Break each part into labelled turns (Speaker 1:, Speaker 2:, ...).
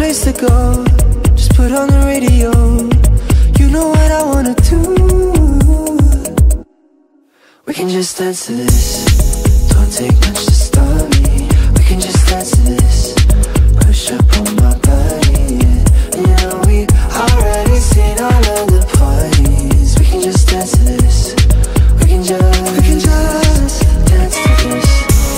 Speaker 1: place to go, just put on the radio. You know what I wanna do. We can just dance to this. Don't take much to start me. We can just dance to this. Push up on my body, yeah. You know we already seen all of the parties. We can just dance to this. We can just dance to this.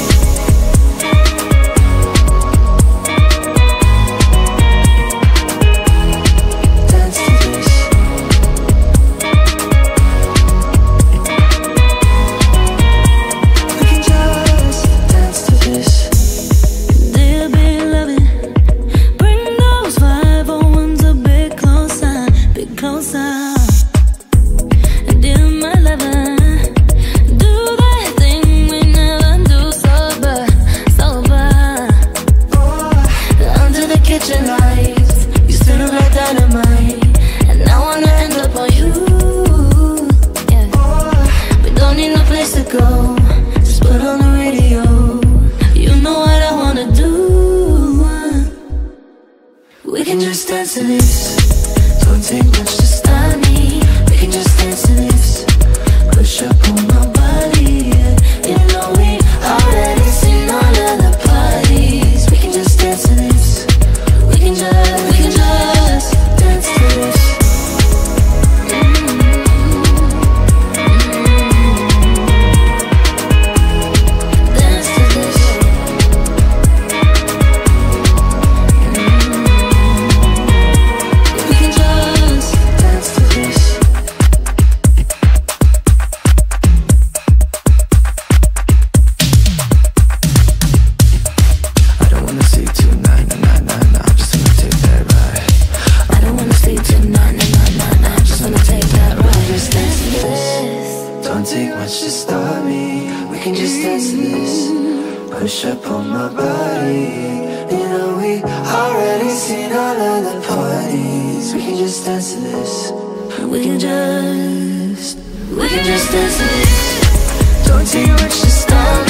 Speaker 1: Push up on my body. You know we already seen all of the parties. We can just dance to this. We can just dance to this. Don't take much to stop